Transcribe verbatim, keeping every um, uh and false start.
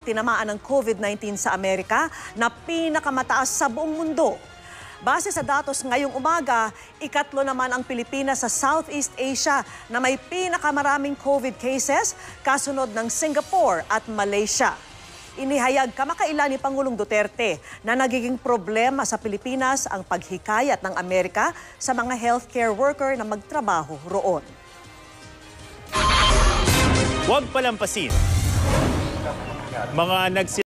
tinamaan ng COVID nineteen sa Amerika na pinakamataas sa buong mundo. Base sa datos ngayong umaga, ikatlo naman ang Pilipinas sa Southeast Asia na may pinakamaraming COVID cases, kasunod ng Singapore at Malaysia. Inihayag kamakailan ni Pangulong Duterte na nagiging problema sa Pilipinas ang paghikayat ng Amerika sa mga healthcare worker na magtrabaho roon. Huwag palampasin. Mga nagsi